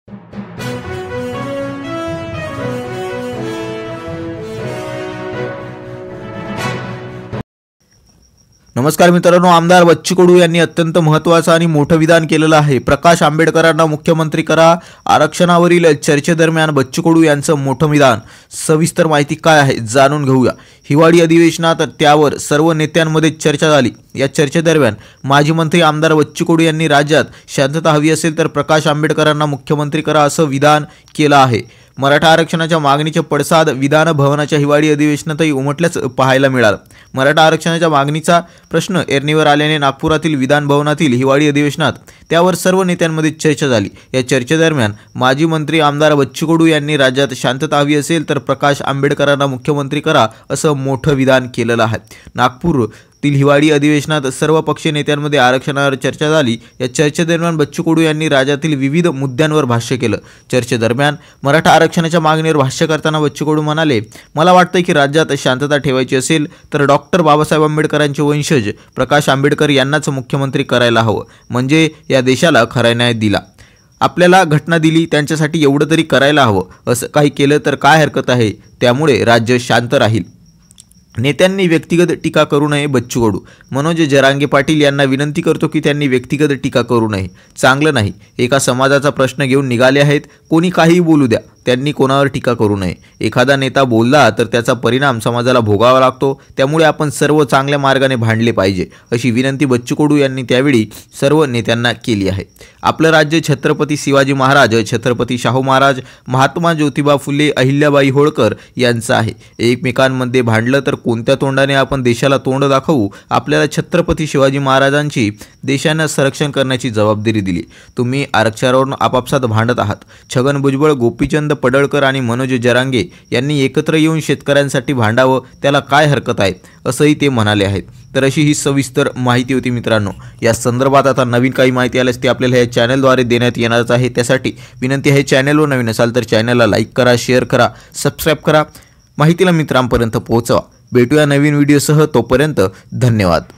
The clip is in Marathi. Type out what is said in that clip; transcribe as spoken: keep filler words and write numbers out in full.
नमस्कार मित्रांनो, आमदार बच्चू कडू यांनी अत्यंत महत्त्वाचं आणि मोठं विधान केलेलं आहे। प्रकाश आंबेडकरांना मुख्यमंत्री करा, आरक्षणावरील चर्चेदरम्यान बच्चू कडू यांचं मोठं विधान। सविस्तर माहिती काय आहे जाणून घेऊया। हिवाळी अधिवेशनात त्यावर सर्व नेत्यांमध्ये चर्चा झाली। या चर्चेदरम्यान माजी मंत्री आमदार बच्चू कडू यांनी राज्यात शांतता हवी असेल तर प्रकाश आंबेडकरांना मुख्यमंत्री करा असं विधान केलं आहे। मराठा आरक्षणाच्या मागणीचे पडसाद विधान भवनाच्या हिवाळी अधिवेशनातही उमटल्याच पाहायला मिळालं। मराठा आरक्षणाच्या मागणीचा प्रश्न ऐरणीवर आल्याने नागपुरातील विधान भवनातील हिवाळी अधिवेशनात त्यावर सर्व नेत्यांमध्ये चर्चा झाली। या चर्चेदरम्यान माजी मंत्री आमदार बच्चू कडू यांनी राज्यात शांतता हवी असेल तर प्रकाश आंबेडकरांना मुख्यमंत्री करा असं मोठं विधान केलेलं आहे। नागपूर हिवाळी अधिवेशनात सर्व पक्षीय नेत्यांमध्ये आरक्षणावर चर्चा झाली। या चर्चेदरम्यान बच्चू कडू यांनी राज्यातील विविध मुद्द्यांवर भाष्य केलं। चर्चेदरम्यान मराठा आरक्षणाच्या मागणीवर भाष्य करताना बच्चू कडू म्हणाले, मला वाटतं की राज्यात शांतता ठेवायची असेल तर डॉक्टर बाबासाहेब आंबेडकरांचे वंशज प्रकाश आंबेडकर यांनाच मुख्यमंत्री करायला हवं, म्हणजे या देशाला खरा न्याय दिला। आपल्याला घटना दिली, त्यांच्यासाठी एवढं तरी करायला हवं। असं काही केलं तर काय हरकत आहे? त्यामुळे राज्य शांत राहील। नेत्यांनी व्यक्तिगत टीका करू नये। बच्चू कडू मनोज जरांगे पाटील यांना विनंती करतो की त्यांनी व्यक्तिगत टीका करू नये, चांगलं नाही। एका समाजाचा प्रश्न घेऊन निघाले आहेत, कोणी काहीही बोलू द्या, त्यांनी कोणावर टीका करू नये। एखादा नेता बोलला तर त्याचा परिणाम समाजाला भोगावा लागतो, त्यामुळे आपण सर्व चांगल्या मार्गाने भांडले पाहिजे अशी विनंती बच्चू कडू यांनी त्यावेळी सर्व नेत्यांना केली आहे। आपलं राज्य छत्रपती शिवाजी महाराज, छत्रपती शाहू महाराज, महात्मा ज्योतिबा फुले, अहिल्याबाई होळकर यांचं आहे। एकमेकांमध्ये भांडलं तर कोणत्या तोंडाने आपण देशाला तोंड दाखवू? आपल्याला छत्रपती शिवाजी महाराजांची देशानं संरक्षण करण्याची जबाबदारी दिली। तुम्ही आरक्षणावरून आपापसात भांडत आहात। छगन भुजबळ, गोपीचंद पडळकर आणि मनोज जरांगे यांनी एकत्र येऊन शेतकऱ्यांसाठी भांडावं, त्याला काय हरकत आहे असंही ते म्हणाले आहेत। तर अशी ही सविस्तर माहिती होती मित्रांनो। या संदर्भात आता नवीन काही माहिती आल्यास ती आपल्याला या चॅनलद्वारे देण्यात येणारच आहे। त्यासाठी विनंती आहे, चॅनलवर नवीन असाल तर चॅनलला लाईक करा, शेअर करा, सबस्क्राईब करा, माहितीला मित्रांपर्यंत पोहोचवा। भेटूया नवीन व्हिडिओसह, तोपर्यंत धन्यवाद।